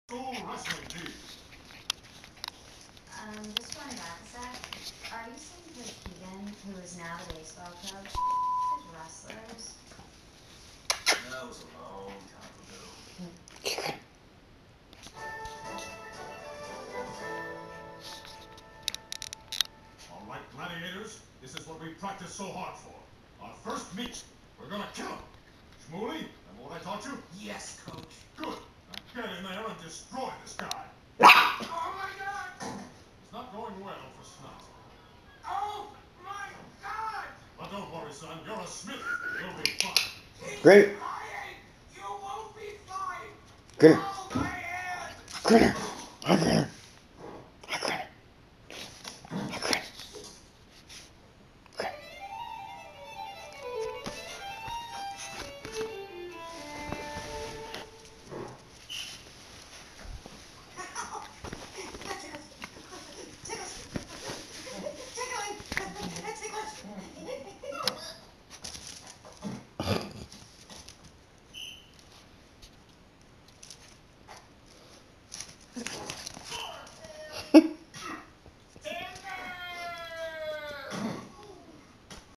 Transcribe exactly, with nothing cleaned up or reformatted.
School wrestling team. Um, just going back a sec. Are you saying Coach Keegan, who is now the baseball coach, is wrestlers? That was a long time ago. All right, gladiators, this is what we practiced so hard for. Our first meet. We're gonna kill him. Shmuley, remember what I taught you? Yes, Coach. Good. Now get in there and destroy this guy. Oh my God! It's not going well for Snot. Oh my God! But don't worry, son. You're a Smith. You'll be fine. Keep Great. lying! You won't be fine! Good. Oh, my hand! Good. Okay.